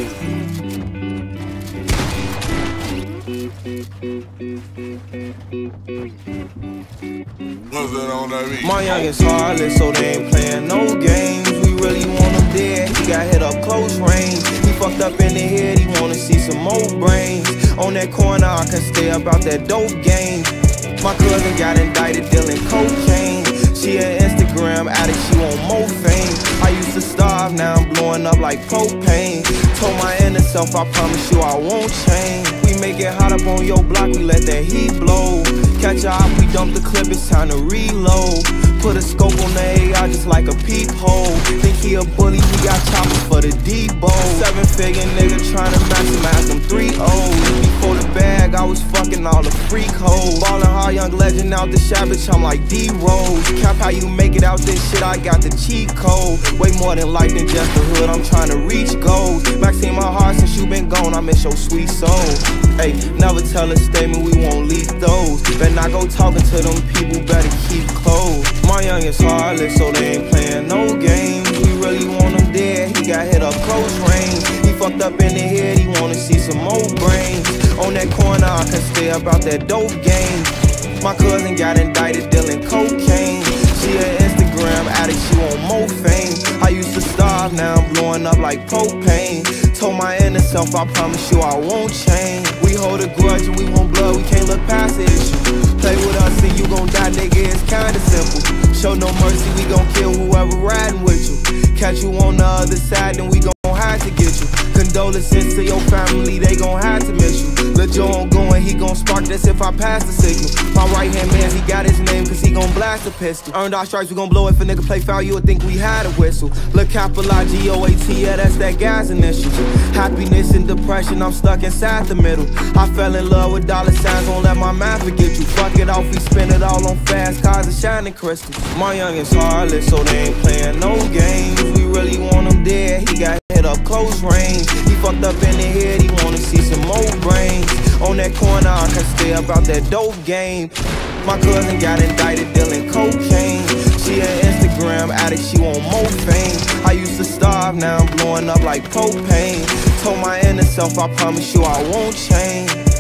My youngest heartless, so they ain't playing no games. We really want him dead, he got hit up close range. He fucked up in the head, he wanna see some more brains. On that corner, I can stay about that dope game. My cousin got indicted dealing cocaine. She an Instagram addict, she want more fame. I used to starve, now I'm blowing up like propane. Told my inner self, I promise you I won't change. We make it hot up on your block, we let that heat blow. Catch a op, we dump the clip, it's time to reload. Put a scope on the AI just like a peephole. Think he a bully, we got choppers for the Debo. 7-figure nigga tryna maximize them 3 O's. Before the bag, I was fucking all the freak hoes. Ballin' hard, young legend out the shop, bitch, I'm like D-Rose. Cap how you make it out this shit, I got the cheat code. Way more than life than just the hood, I'm tryna reach goals. Maxine my heart since you been gone, I miss your sweet soul. Ayy, never tell a statement, we won't leak those. Better not go talking to them people, better keep close. My youngest heartless, so they ain't playing no games. We really want him dead, he got hit up close range. He fucked up in the head, he wanna see some more brains. On that corner, I can stay about that dope game. My cousin got indicted dealing cocaine. She an Instagram addict, she want more fame. I used to starve, now I'm blowing up like propane. Told my inner self, I promise you I won't change. We hold a grudge and we want blood, we can't look past the issue. Play with us and you gon' die, nigga, it's kinda simple. Show no mercy, we gon' kill whoever riding with you. Catch you on the other side, then we gon' have to get you. Condolences to your family, they gon' have to miss you. Lil' Joe on going, he gon' spark this if I pass the signal. My right hand man, he got his name cause he gon' blast a pistol. Earned our stripes, we gon' blow if a nigga play foul, you would think we had a whistle. Look, capital I-G-O-A-T, yeah, that's that gas initials. Happiness and depression, I'm stuck inside the middle. I fell in love with dollar signs, won't let my mind forget you. Fuck it off, we spend it all on fast cars and shining crystals. My youngest heartless, so they ain't playing no games. We really want him dead, he got hit up close range. He fucked up in the head, he wanna see some more brains. On that corner, I can stay about that dope game. My cousin got indicted dealing cocaine. She an Instagram addict, she want more fame. I used to starve, now I'm blowing up like propane. Told my inner self, I promise you I won't change.